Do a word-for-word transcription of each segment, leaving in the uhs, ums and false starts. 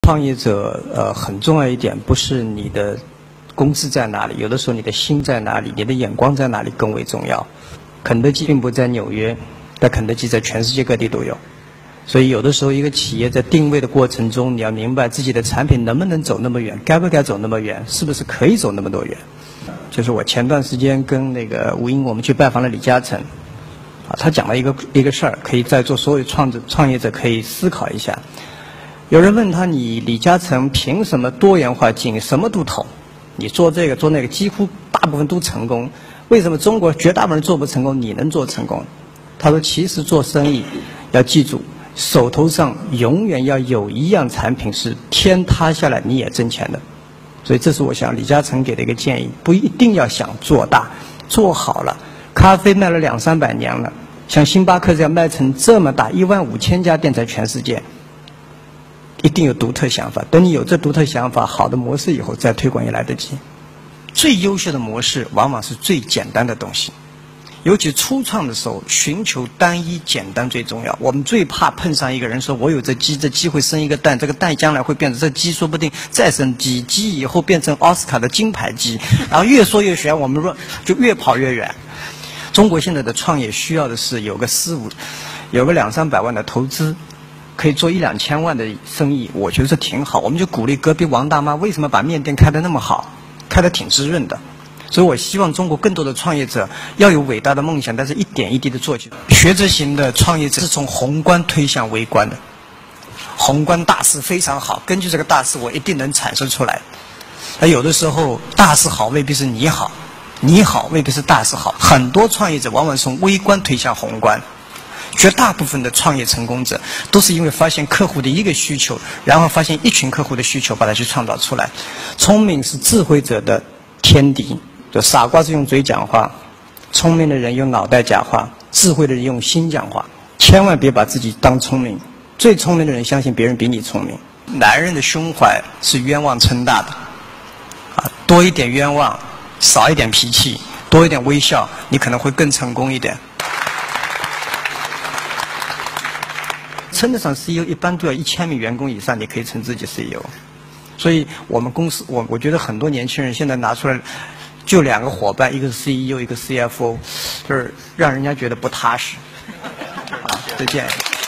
创业者呃很重要一点，不是你的公司在哪里，有的时候你的心在哪里，你的眼光在哪里更为重要。肯德基并不在纽约，但肯德基在全世界各地都有。所以有的时候一个企业在定位的过程中，你要明白自己的产品能不能走那么远，该不该走那么远，是不是可以走那么多远。就是我前段时间跟那个吴英我们去拜访了李嘉诚，啊，他讲了一个一个事儿，可以在座所有创创业者可以思考一下。有人问他，你李嘉诚凭什么多元化经营，什么都投？你做这个做那个，几乎大部分都成功，为什么中国绝大部分人做不成功，你能做成功？他说，其实做生意要记住，手头上永远要有一样产品是天塌下来你也挣钱的。所以这是我想李嘉诚给的一个建议，不一定要想做大，做好了，咖啡卖了两三百年了，像星巴克这样卖成这么大，一万五千家店在全世界，一定有独特想法。等你有这独特想法，好的模式以后再推广也来得及。最优秀的模式往往是最简单的东西，尤其初创的时候，寻求单一简单最重要。我们最怕碰上一个人说，我有这鸡，这鸡会生一个蛋，这个蛋将来会变成这鸡，说不定再生鸡，鸡以后变成奥斯卡的金牌鸡，然后越说越玄，我们说就越跑越远。中国现在的创业需要的是有个四五，有个两三百万的投资，可以做一两千万的生意，我觉得这挺好。我们就鼓励隔壁王大妈为什么把面店开得那么好，开得挺滋润的。所以我希望中国更多的创业者要有伟大的梦想，但是一点一滴的做起来。学者型的创业者是从宏观推向微观的，宏观大势非常好，根据这个大势我一定能产生出来。而有的时候大势好未必是你好，你好未必是大势好。很多创业者往往从微观推向宏观，绝大部分的创业成功者都是因为发现客户的一个需求，然后发现一群客户的需求，把它去创造出来。聪明是智慧者的天敌。就傻瓜是用嘴讲话，聪明的人用脑袋讲话，智慧的人用心讲话。千万别把自己当聪明，最聪明的人相信别人比你聪明。男人的胸怀是冤枉撑大的，啊，多一点冤枉，少一点脾气，多一点微笑，你可能会更成功一点。称得上 C E O 一般都要一千名员工以上，你可以称自己 C E O。所以我们公司，我我觉得很多年轻人现在拿出来。就两个伙伴，一个是 C E O， 一个 C F O， 就是让人家觉得不踏实。啊，再见。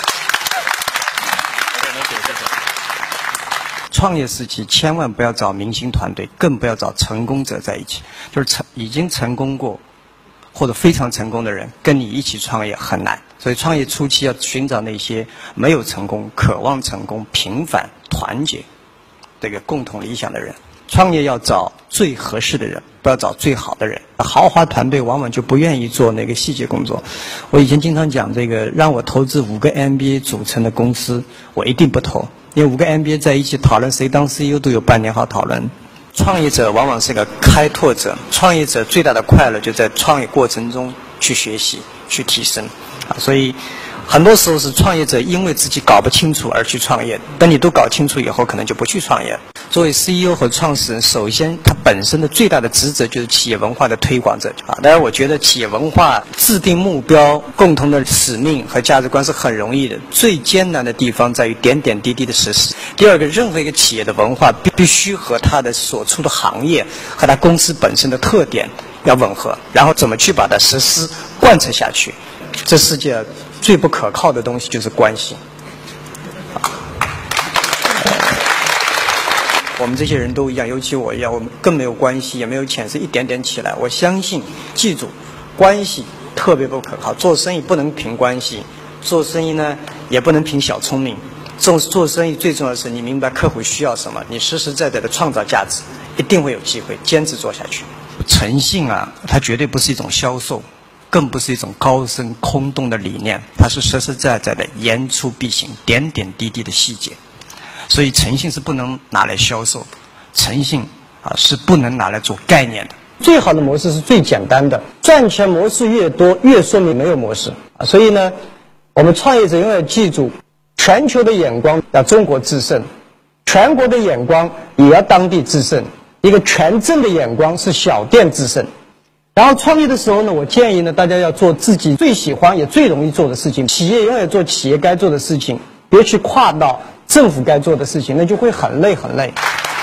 创业时期千万不要找明星团队，更不要找成功者在一起。就是成已经成功过或者非常成功的人跟你一起创业很难。所以创业初期要寻找那些没有成功、渴望成功、平凡、团结这个共同理想的人。创业要找最合适的人，不要找最好的人。豪华团队往往就不愿意做那个细节工作。我以前经常讲这个，让我投资五个 M B A 组成的公司，我一定不投，因为五个 M B A 在一起讨论谁当 C E O 都有半年好讨论。创业者往往是个开拓者，创业者最大的快乐就在创业过程中去学习、去提升。啊，所以很多时候是创业者因为自己搞不清楚而去创业，等你都搞清楚以后，可能就不去创业。作为 C E O 和创始人，首先他本身的最大的职责就是企业文化的推广者啊。当然，我觉得企业文化制定目标、共同的使命和价值观是很容易的，最艰难的地方在于点点滴滴的实施。第二个，任何一个企业的文化必必须和它的所处的行业和它公司本身的特点要吻合，然后怎么去把它实施贯彻下去。这世界最不可靠的东西就是关系。我们这些人都一样，尤其我一样，我们更没有关系，也没有钱，是一点点起来。我相信，记住，关系特别不可靠。做生意不能凭关系，做生意呢也不能凭小聪明。做做生意最重要的是你明白客户需要什么，你实实在在的创造价值，一定会有机会坚持做下去。诚信啊，它绝对不是一种销售，更不是一种高深空洞的理念，它是实实在在的言出必行，点点滴滴的细节。所以诚信是不能拿来销售的，诚信啊是不能拿来做概念的。最好的模式是最简单的，赚钱模式越多，越说明没有模式啊。所以呢，我们创业者永远记住，全球的眼光要中国制胜，全国的眼光也要当地制胜，一个全镇的眼光是小店制胜。然后创业的时候呢，我建议呢，大家要做自己最喜欢也最容易做的事情。企业永远做企业该做的事情，别去跨到政府该做的事情，那就会很累很累。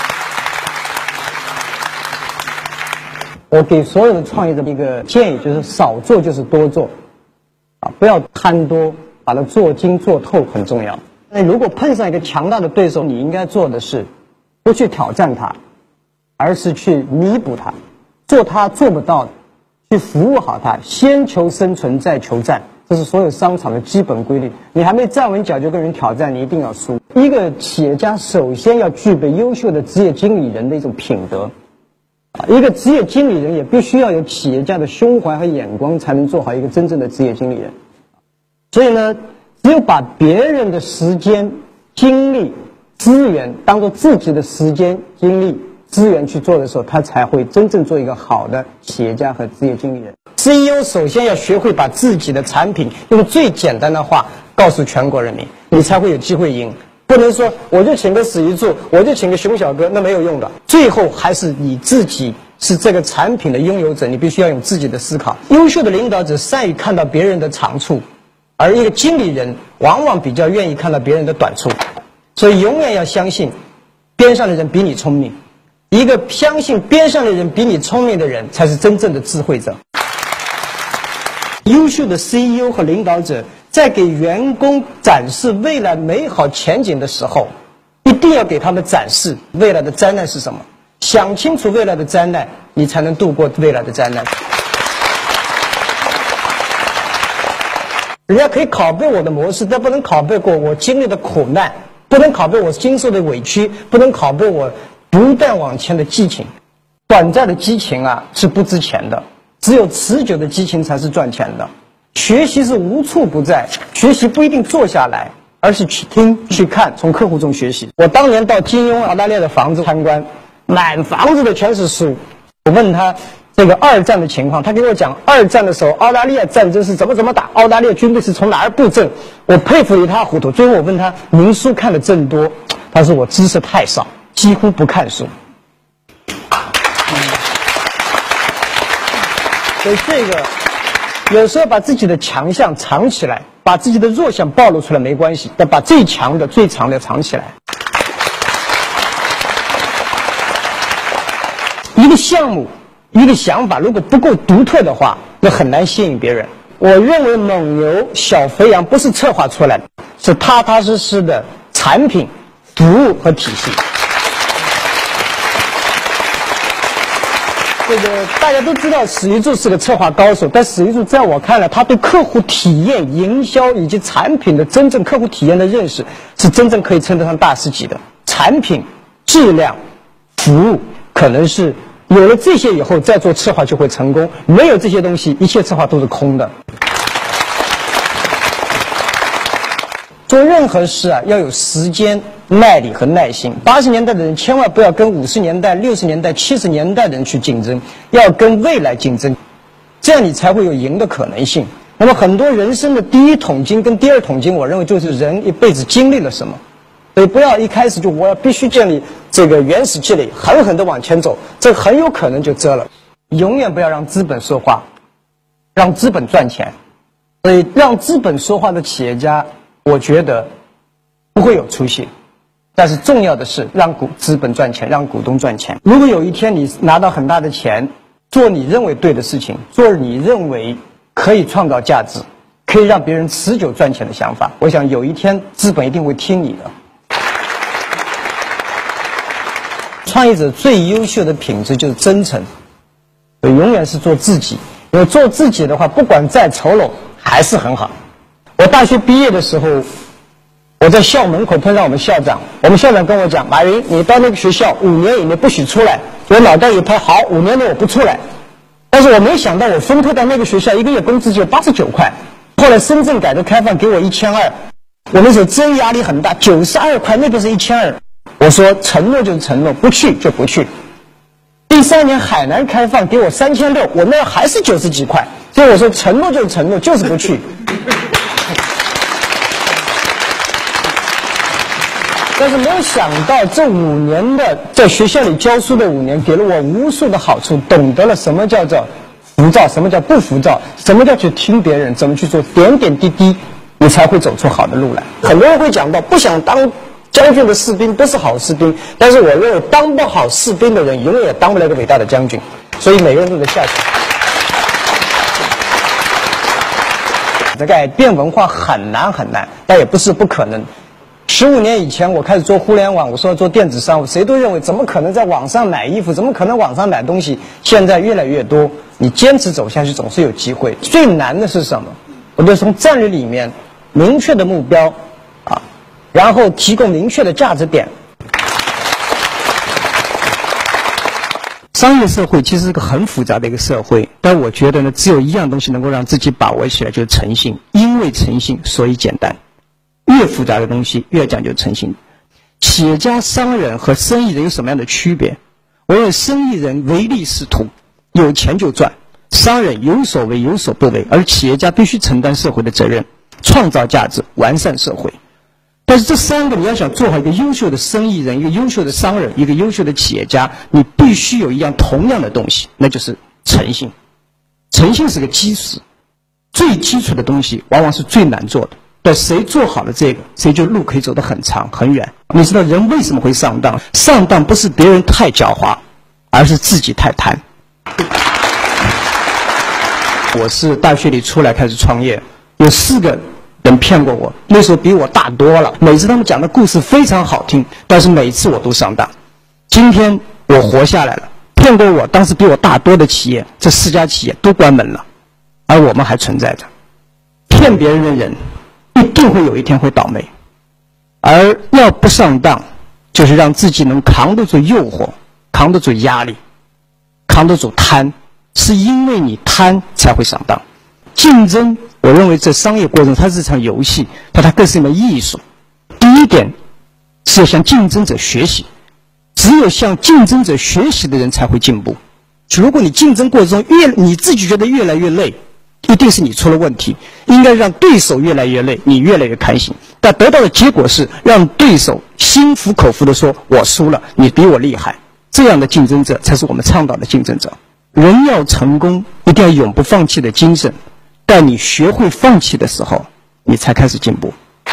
我给所有的创业者一个建议，就是少做就是多做，啊，不要贪多，把它做精做透很重要。那如果碰上一个强大的对手，你应该做的是，不去挑战他，而是去弥补他，做他做不到的，去服务好他，先求生存再求战。这是所有商场的基本规律。你还没站稳脚就跟人挑战，你一定要输。一个企业家首先要具备优秀的职业经理人的一种品德，一个职业经理人也必须要有企业家的胸怀和眼光，才能做好一个真正的职业经理人。所以呢，只有把别人的时间、精力、资源当做自己的时间、精力、资源去做的时候，他才会真正做一个好的企业家和职业经理人。C E O 首先要学会把自己的产品用最简单的话告诉全国人民，你才会有机会赢。不能说我就请个史玉柱，我就请个熊小哥，那没有用的。最后还是你自己是这个产品的拥有者，你必须要用自己的思考。优秀的领导者善于看到别人的长处，而一个经理人往往比较愿意看到别人的短处。所以永远要相信边上的人比你聪明，一个相信边上的人比你聪明的人才是真正的智慧者。优秀的 C E O 和领导者在给员工展示未来美好前景的时候，一定要给他们展示未来的灾难是什么。想清楚未来的灾难，你才能度过未来的灾难。人家可以拷贝我的模式，但不能拷贝过我经历的苦难，不能拷贝我经受的委屈，不能拷贝我不断往前的激情。短暂的激情啊是不值钱的，只有持久的激情才是赚钱的。学习是无处不在，学习不一定坐下来，而是去听去看，从客户中学习。我当年到金庸澳大利亚的房子参观，满房子的全是书。我问他这个二战的情况，他给我讲二战的时候澳大利亚战争是怎么怎么打，澳大利亚军队是从哪儿布阵，我佩服一塌糊涂。最后我问他您书看的真多，他说我知识太少，几乎不看书。所以这个有时候把自己的强项藏起来，把自己的弱项暴露出来没关系，但把最强的最长的藏起来。一个项目一个想法如果不够独特的话，那很难吸引别人。我认为蒙牛小肥羊不是策划出来的，是踏踏实实的产品服务和体系。这个大家都知道史玉柱是个策划高手，但史玉柱在我看来，他对客户体验、营销以及产品的真正客户体验的认识，是真正可以称得上大师级的。产品、质量、服务，可能是有了这些以后再做策划就会成功，没有这些东西，一切策划都是空的。做任何事啊，要有时间、耐力和耐心。八十年代的人千万不要跟五十年代、六十年代、七十年代的人去竞争，要跟未来竞争，这样你才会有赢的可能性。那么很多人生的第一桶金跟第二桶金，我认为就是人一辈子经历了什么。所以不要一开始就我要必须建立这个原始积累，狠狠地往前走，这很有可能就折了。永远不要让资本说话，让资本赚钱。所以让资本说话的企业家，我觉得不会有出息。但是重要的是让股资本赚钱，让股东赚钱。如果有一天你拿到很大的钱，做你认为对的事情，做你认为可以创造价值，可以让别人持久赚钱的想法，我想有一天资本一定会听你的。创业者最优秀的品质就是真诚，永远是做自己。因为做自己的话，不管再丑陋还是很好。我大学毕业的时候，我在校门口碰上我们校长，我们校长跟我讲，马云，你到那个学校五年以内不许出来。我脑袋一拍，好，五年内我不出来。但是我没想到，我分配到那个学校，一个月工资只有八十九块。后来深圳改革开放给我一千二，我那时候真压力很大，九十二块，那边是一千二。我说承诺就是承诺，不去就不去。第三年海南开放给我三千六，我那还是九十几块。所以我说承诺就是承诺，就是不去。但是没有想到，这五年的在学校里教书的五年，给了我无数的好处，懂得了什么叫做浮躁，什么叫不浮躁，什么叫去听别人，怎么去做，点点滴滴，你才会走出好的路来。很多人会讲到，不想当将军的士兵都是好士兵，但是我认为当不好士兵的人，永远也当不了一个伟大的将军。所以每个人都得下去。改变文化很难很难，但也不是不可能。十五年以前我开始做互联网，我说要做电子商务，谁都认为怎么可能在网上买衣服，怎么可能网上买东西？现在越来越多，你坚持走下去总是有机会。最难的是什么？我就从战略里面明确的目标啊，然后提供明确的价值点。商业社会其实是个很复杂的一个社会，但我觉得呢，只有一样东西能够让自己把握起来，就是诚信。因为诚信，所以简单。越复杂的东西越讲究诚信。企业家、商人和生意人有什么样的区别？我认为生意人唯利是图，有钱就赚；商人有所为有所不为，而企业家必须承担社会的责任，创造价值，完善社会。但是这三个你要想做好一个优秀的生意人，一个优秀的商人，一个优秀的企业家，你必须有一样同样的东西，那就是诚信。诚信是个基石，最基础的东西往往是最难做的。但谁做好了这个，谁就路可以走得很长很远。你知道人为什么会上当？上当不是别人太狡猾，而是自己太贪。我是大学里出来开始创业，有四个人骗过我，那时候比我大多了。每次他们讲的故事非常好听，但是每次我都上当。今天我活下来了，骗过我当时比我大多的企业，这四家企业都关门了，而我们还存在着。骗别人的人一定会有一天会倒霉，而要不上当，就是让自己能扛得住诱惑，扛得住压力，扛得住贪，是因为你贪才会上当。竞争，我认为这商业过程它是一场游戏，但它更是一门艺术。第一点是要向竞争者学习，只有向竞争者学习的人才会进步。如果你竞争过程中越你自己觉得越来越累，一定是你出了问题，应该让对手越来越累，你越来越开心。但得到的结果是让对手心服口服地说我输了，你比我厉害。这样的竞争者才是我们倡导的竞争者。人要成功，一定要永不放弃的精神，但你学会放弃的时候，你才开始进步。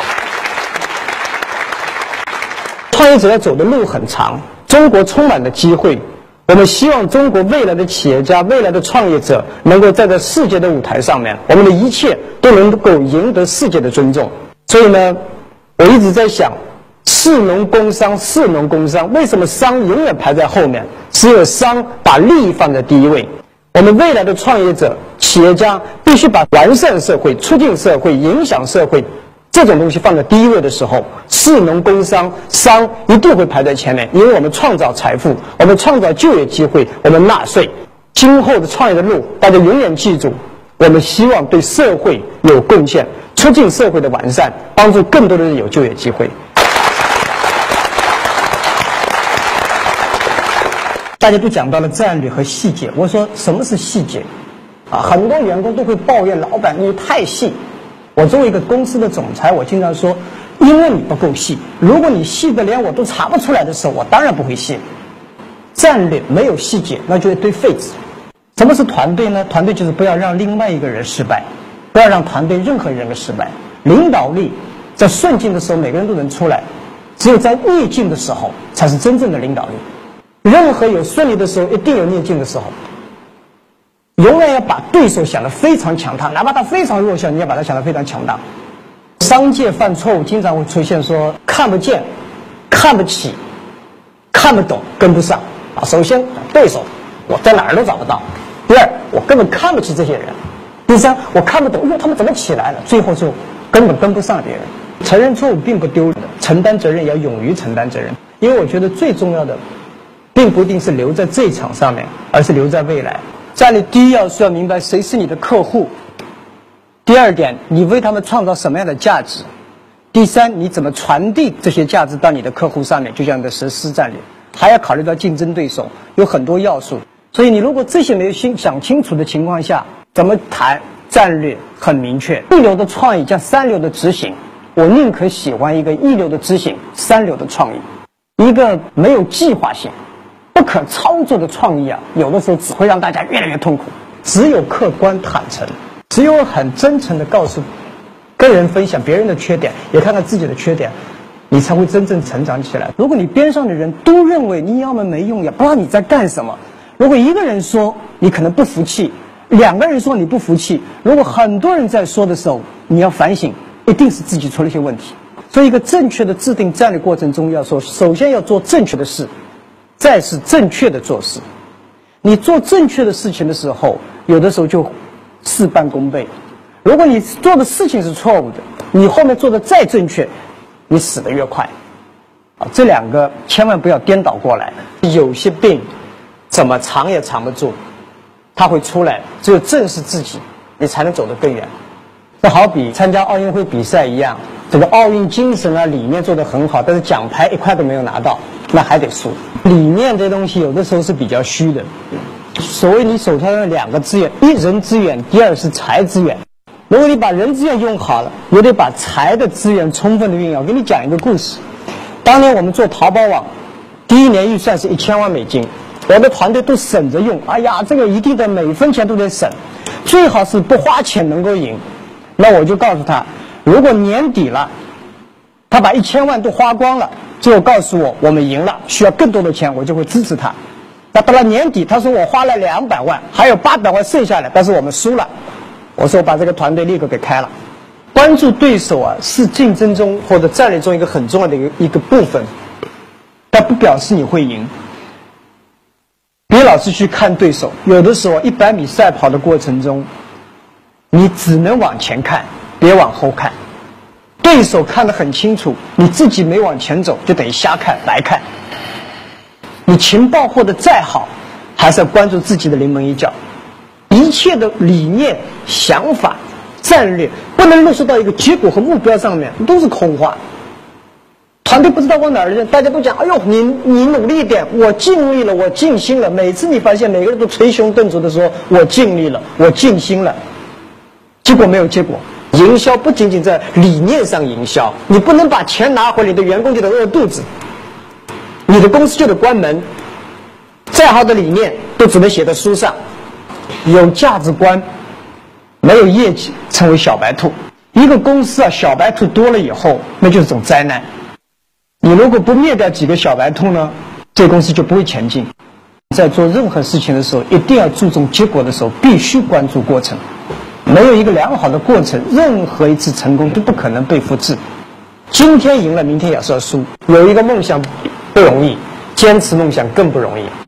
创业者要走的路很长，中国充满了机会。我们希望中国未来的企业家、未来的创业者能够站在世界的舞台上面，我们的一切都能够赢得世界的尊重。所以呢，我一直在想，士农工商，士农工商，为什么商永远排在后面？只有商把利益放在第一位。我们未来的创业者、企业家必须把完善社会、促进社会、影响社会这种东西放在第一位的时候，士农工商，商一定会排在前面，因为我们创造财富，我们创造就业机会，我们纳税。今后的创业的路，大家永远记住，我们希望对社会有贡献，促进社会的完善，帮助更多的人有就业机会。大家都讲到了战略和细节，我说什么是细节？啊，很多员工都会抱怨老板你太细。我作为一个公司的总裁，我经常说，因为你不够细。如果你细的连我都查不出来的时候，我当然不会细。战略没有细节，那就一堆废纸。什么是团队呢？团队就是不要让另外一个人失败，不要让团队任何人失败。领导力在顺境的时候每个人都能出来，只有在逆境的时候才是真正的领导力。任何有顺利的时候，一定有逆境的时候。永远要把对手想得非常强大，哪怕他非常弱小，你要把他想得非常强大。商界犯错误经常会出现说看不见、看不起、看不懂、跟不上啊。首先，对手我在哪儿都找不到；第二，我根本看不起这些人；第三，我看不懂，哟，他们怎么起来了？最后就根本跟不上别人。承认错误并不丢人，承担责任也要勇于承担责任。因为我觉得最重要的，并不一定是留在这一场上面，而是留在未来。战略第一要是要明白谁是你的客户，第二点，你为他们创造什么样的价值，第三，你怎么传递这些价值到你的客户上面，就像你的实施战略，还要考虑到竞争对手，有很多要素。所以你如果这些没有想清楚的情况下，怎么谈战略很明确。一流的创意加三流的执行，我宁可喜欢一个一流的执行，三流的创意。一个没有计划性不可操作的创意啊，有的时候只会让大家越来越痛苦。只有客观坦诚，只有很真诚的告诉跟人分享别人的缺点，也看看自己的缺点， 你才会真正成长起来。如果你边上的人都认为你要么没用，也不知道你在干什么，如果一个人说你可能不服气，两个人说你不服气，如果很多人在说的时候，你要反省，一定是自己出了一些问题。所以一个正确的制定战略过程中，要说首先要做正确的事，再是正确的做事。你做正确的事情的时候，有的时候就事半功倍。如果你做的事情是错误的，你后面做的再正确，你死得越快。啊，这两个千万不要颠倒过来。有些病怎么藏也藏不住，它会出来，只有正视自己，你才能走得更远。这好比参加奥运会比赛一样，这个奥运精神啊理念做得很好，但是奖牌一块都没有拿到，那还得输。理念这东西有的时候是比较虚的。所谓你手上的两个资源，一人资源，第二是财资源。如果你把人资源用好了，也得把财的资源充分的运用。我给你讲一个故事。当年我们做淘宝网，第一年预算是一千万美金，我的团队都省着用。哎呀，这个一定得每分钱都得省，最好是不花钱能够赢。那我就告诉他，如果年底了，他把一千万都花光了，最后告诉我我们赢了，需要更多的钱，我就会支持他。那到了年底，他说我花了两百万，还有八百万剩下来，但是我们输了。我说我把这个团队立刻给开了。关注对手啊，是竞争中或者战略中一个很重要的一个一个部分，但不表示你会赢。别老是去看对手，有的时候一百米赛跑的过程中，你只能往前看，别往后看。对手看得很清楚，你自己没往前走，就等于瞎看白看。你情报获得再好，还是要关注自己的临门一脚。一切的理念、想法、战略不能落实到一个结果和目标上面，都是空话。团队不知道往哪儿扔，大家都讲：“哎呦，你你努力一点，我尽力了，我尽心了。”每次你发现每个人都捶胸顿足的说：“我尽力了，我尽心了。”结果没有结果。营销不仅仅在理念上营销，你不能把钱拿回来，你的员工就得饿肚子，你的公司就得关门。再好的理念都只能写在书上。有价值观，没有业绩，成为小白兔。一个公司啊，小白兔多了以后，那就是种灾难。你如果不灭掉几个小白兔呢，这个公司就不会前进。在做任何事情的时候，一定要注重结果的时候，必须关注过程。没有一个良好的过程，任何一次成功都不可能被复制。今天赢了，明天也是要输。有一个梦想不容易，坚持梦想更不容易。